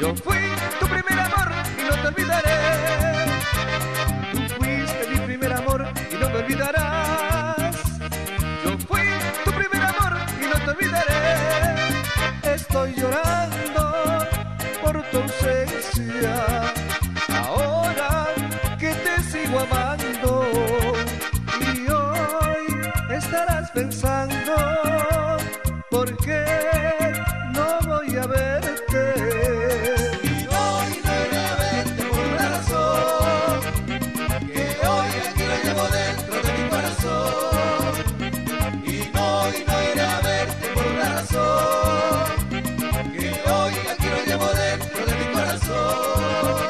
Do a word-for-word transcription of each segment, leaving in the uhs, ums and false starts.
Yo fui tu primer amor y no te olvidaré. Tú fuiste mi primer amor y no me olvidarás. Yo fui tu primer amor y no te olvidaré. Estoy llorando por tu ausencia, ahora que te sigo amando. Y hoy estarás pensando, ¿por qué no voy a verte? Y hoy no iré a verte por una razón, que hoy aquí lo llevo dentro de mi corazón. Y hoy no iré a verte por una razón, que hoy aquí lo llevo dentro de mi corazón.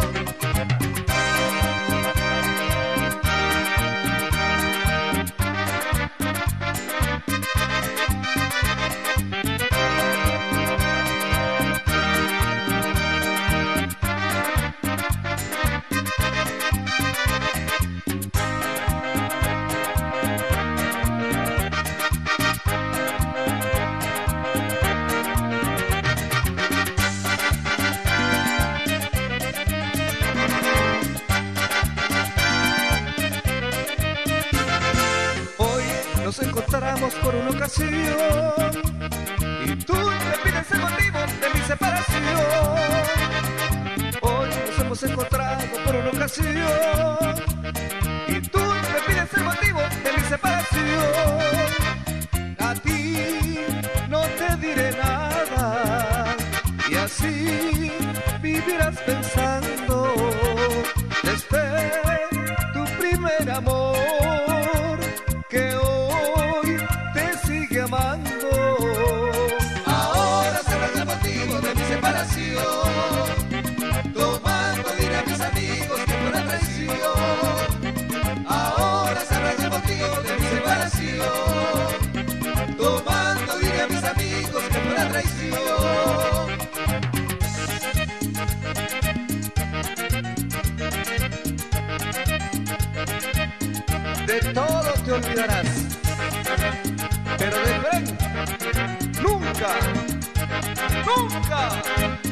Nos encontramos por una ocasión y tú me pides el motivo de mi separación. Hoy nos hemos encontrado por una ocasión y tú me pides el motivo de mi separación. A ti no te diré nada y así vivirás pensando desde tu primer amor, que hoy te sigue amando. Ahora sabrás el motivo de mi separación. Tomando diré a mis amigos que fue una traición. Ahora sabrás el motivo de mi separación. Tomando diré a mis amigos que fue una traición. De todo te olvidarás, pero de frente nunca, nunca.